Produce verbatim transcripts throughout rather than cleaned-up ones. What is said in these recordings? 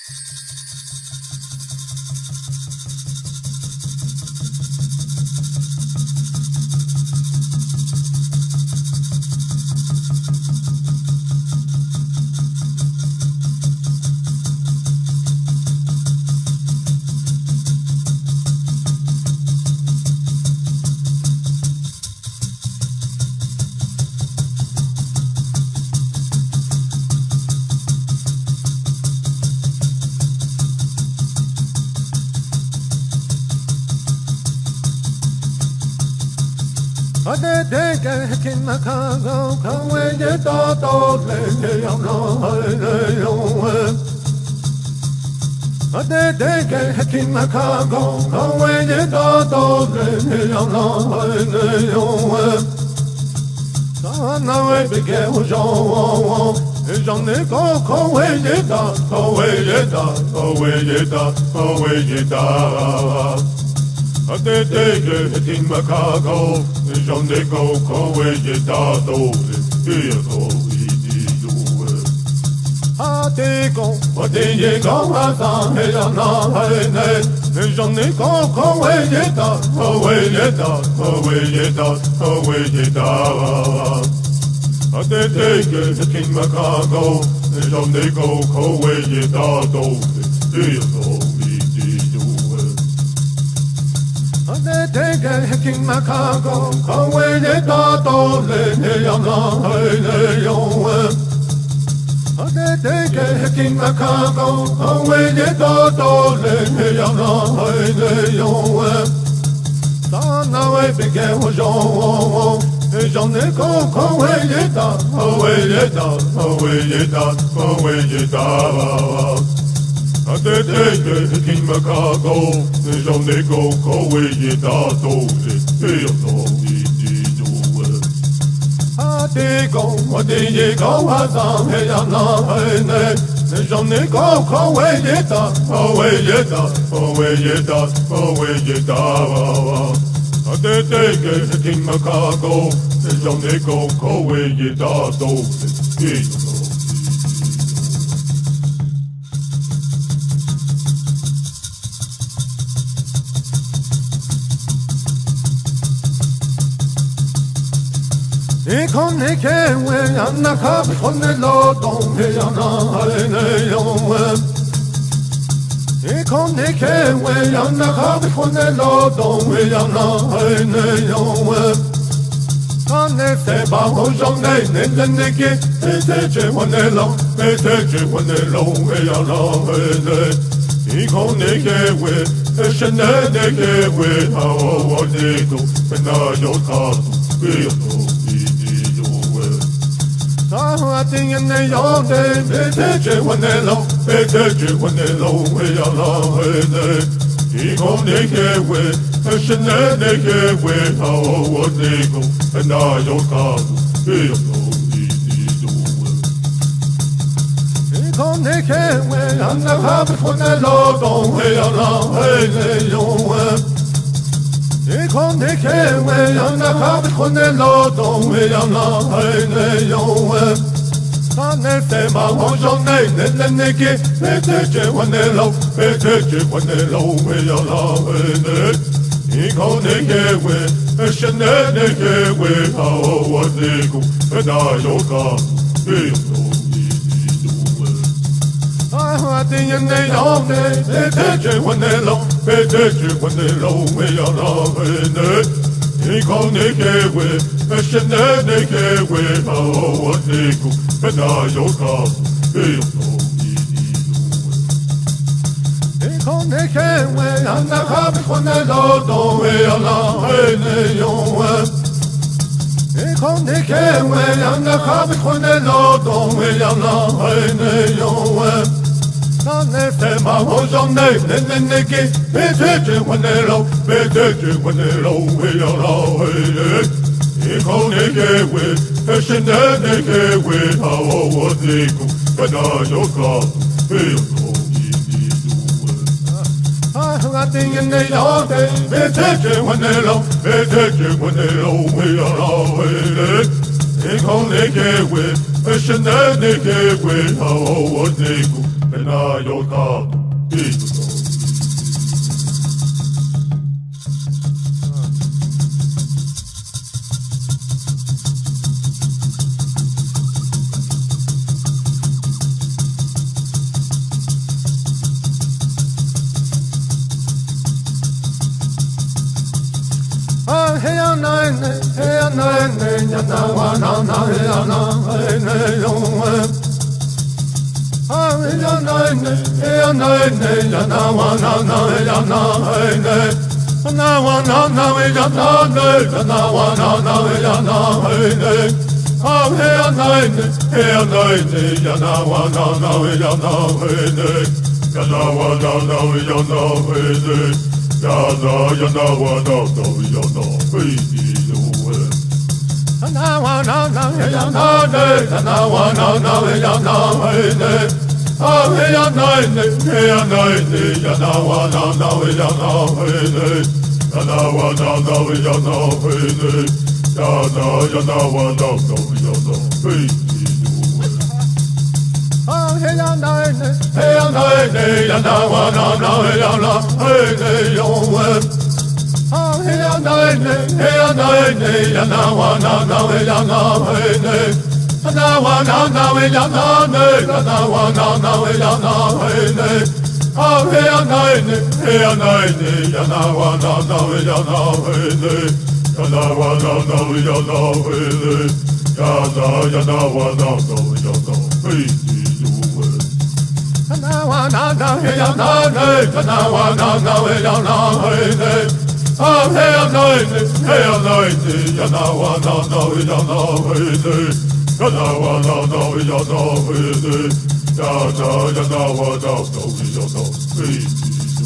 Ade deke hekin makago kawe ye to to le ye yam no le yo. Ade deke hekin makago kawe ye to to le ye yam no le yo. Sa na we bige ho jo. J'en ai go kawe ye da kawe ye da kawe ye da kawe ye da. Ade deke hekin makago j'en ai go kawe ye da do ye go idi do. Ade go ade ye go asa he na he ne. J'en ai go kawe ye da kawe ye da kawe ye da kawe ye da. Ade deke hekin makago j'en ai go kawe ye da do ye go. Ade deke hekin makago kawe ye da do le yam na le yo. Ade deke hekin makago kawe ye da do le yam na le yo. Sa na we bige ho jo. J'en ai go kawe ye da kawe ye da kawe ye da kawe ye da. Ade deke hekin makago j'en ai go kawe ye da do ye go idi do. Ade go ade ye go asa he na he ne. J'en ai go kawe ye da kawe ye da kawe ye da kawe ye da. Ade deke hekin makago j'en ai go kawe ye da do ye go. Ikon eke we anaka ikon lo don he ana ne yo. Ikon eke we anaka ikon lo don he ana ne yo. Ane se ba ho jong ne ne ne ke te che wone lo te che wone lo he ana ne. Ikon eke we she ne ne ke we ha o ne do na yo ta we do. Ting in the yard, Betche Wanello, Betche Wanello, we are long. He go naked with a Chanel naked with how what they go, and I don't come. He go naked with I'm the habit for the Lord, don't we are long. He go naked with I'm the habit for the Lord, don't we are long. Ane se ma ho jong ne ne ne ke pete che wane lo pete che wane lo we ya la we ne. I ko ne ke we she ne ne ke we ha o wa ne ku da yo ka e yo ni ni do we. I ha ting ne yo ne pete che wane lo pete che wane lo we ya la we ne. I ko ne ke we she ne ne ke we ha o wa ne ku na yo ka e yo ni ni do. E kon ne ke we ana ka be kon lo do we ala e ne yo. E kon ne ke we ana ka be kon lo do we ala e ne yo. Na ne se ma ho jong ne ne ne ke be te che kon lo be te che kon lo we ala e ne. I ko ne ke we she ne ne ke we ha o wa ne ku na yo ka e yo ni ni do. Ah ha ting in the yard, be te che wane lo be te che wane lo we are all. I ko ne ke we Krishna neke we hao neku mena yoka ikuto. Ah, hey, ah, na, hey, ah, na, na, na, wa, na, na, hey, ah, na, hey, hey, oh, eh. Ah, hey, ah, na, hey, ah, na, na, na, wa, na, na, hey, ah, na, hey, hey. Na, wa, na, na, hey, ah, na, na, na, wa, na, na, hey, ah, na, hey, hey. Ah, hey, ah, na, hey, ah, na, na, na, wa, na, na, hey, ah, na, hey, hey. Ya, na, wa, na, na, hey, ah, na, hey, hey. Ya na ya na wa na na ya na hey yo eh. Na wa na na ya na ne na wa na na ya na hey ne. Ah hey ya na ne hey ya na ne ya na wa na na ya na hey ne. Ya na wa na na ya na hey ne. Ya na ya na wa na na ya na hey yo eh. Ah hey ya na ne hey ya na ne ya na wa na na ya na hey ne yo eh. Ah hey ya na ne hey ya na ne ya na wa na na ya na hey ne. Na wa na na ya na ne na wa na na ya na hey ne. Ah hey ya na ne hey ya na ne ya na wa na na ya na hey ne. Ya na wa na na ya na hey ne. Ya na ya na wa na na ya na hey ne. Na wa na na ya na ne na wa na na ya na hey ne. Ah hey ya na ne hey ya na ne ya na wa na na ya na hey ne. Ya na wa na na ya na hey ne. Ya na ya na wa na na ya na hey ne.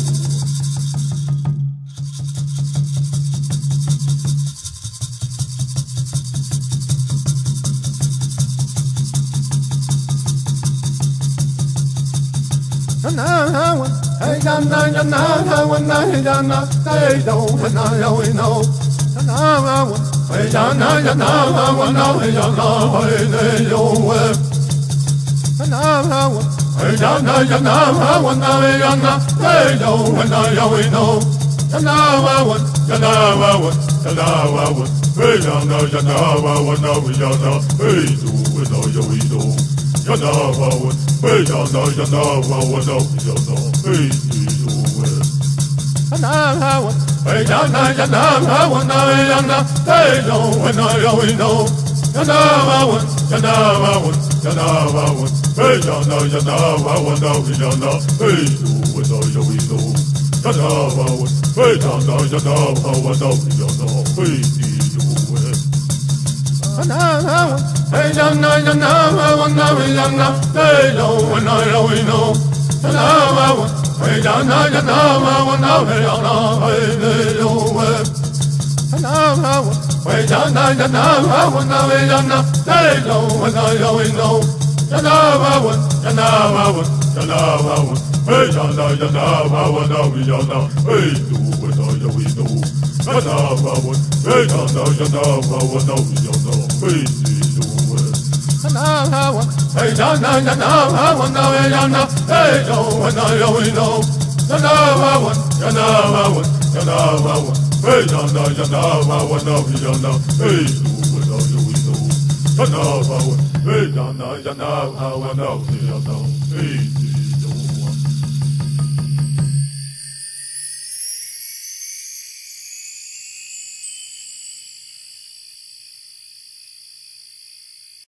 Na wa hey ya na ya na wa na ya na hey do na ya we no. Na wa hey ya na ya na wa na ya na hey ne yo we. Na wa hey ya na ya na wa na ya na hey do na ya we no. Na wa ya na wa ya na wa hey ya na ya na wa na ya na hey do na ya we no. Ya na wa hey ya na ya na wa na ya na hey yo we. Na wa hey ya na ya na wa na ya na hey do na ya we no. Ya na wa ya na wa ya na wa hey ya na ya na wa na ya na hey do na ya we no. Ya na wa hey ya na ya na wa na ya na hey yo we. Na wa hey ya na ya na wa na ya na hey do na ya we no. Na wa hey ya na ya na wa na ya na hey ne yo we. Na wa hey ya na ya na wa na ya na hey do na ya we no. Na wa ya na wa ya na wa hey ya na ya na wa na ya na hey do na ya we no. Na wa hey ya na ya na wa na ya na hey yo we. Na wa hey ya na ya na wa na ya na hey do na ya we no. Na wa ya na wa ya na wa hey ya na ya na wa na ya na hey do na ya we no. Na wa hey ya na ya na wa na ya na hey